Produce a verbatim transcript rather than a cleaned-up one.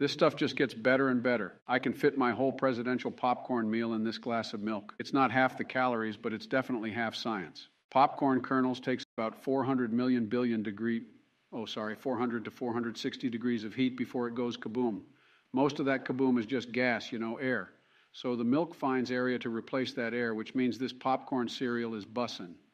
This stuff just gets better and better. I can fit my whole presidential popcorn meal in this glass of milk. It's not half the calories, but it's definitely half science. Popcorn kernels takes about four hundred million billion degree, oh sorry, four hundred to four hundred sixty degrees of heat before it goes kaboom. Most of that kaboom is just gas, you know, air. So the milk finds area to replace that air, which means this popcorn cereal is bussin'.